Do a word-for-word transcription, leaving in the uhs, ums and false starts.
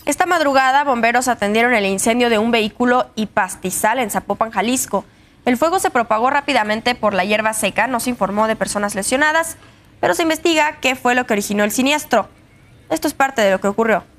Esta madrugada, bomberos atendieron el incendio de un vehículo y pastizal en Zapopan, Jalisco. El fuego se propagó rápidamente por la hierba seca, no se informó de personas lesionadas, pero se investiga qué fue lo que originó el siniestro. Esto es parte de lo que ocurrió.